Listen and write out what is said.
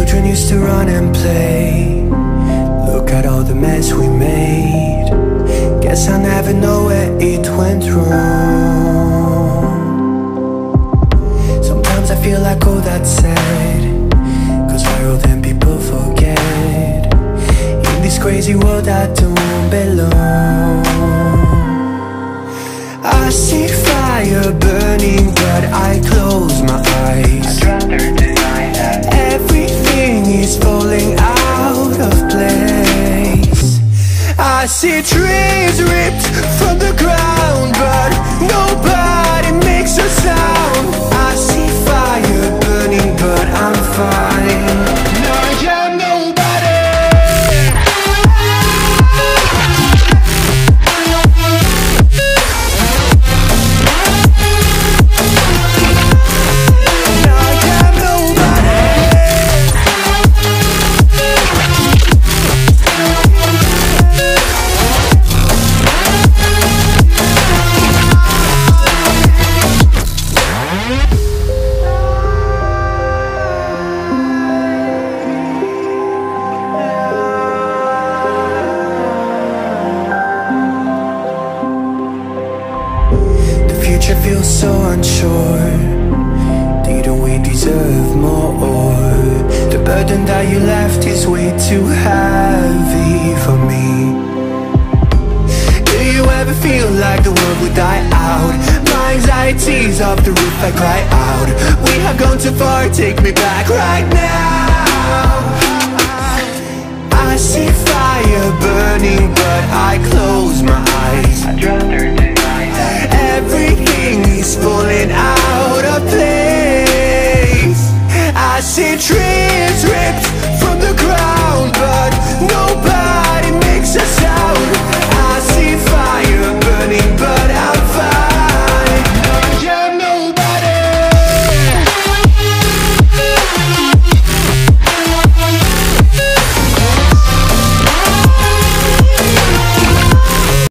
children used to run and play. Look at all the mess we made. Guess I never know where it went wrong. Sometimes I feel like all that's sad, 'cause viral then people forget. In this crazy world I don't belong. I see fire burning but I close my eyes. I'd rather deny that. Everything is falling out of place. I see trees ripped from the ground, but nobody makes a sound. I see fire burning, but I'm fine. No, I'm nobody. No, I'm nobody. The future feels so unsure. Didn't we deserve more? The burden that you left is way too heavy for me. Do you ever feel like the world would die out? My anxiety's off the roof, I cry out. We have gone too far, take me back right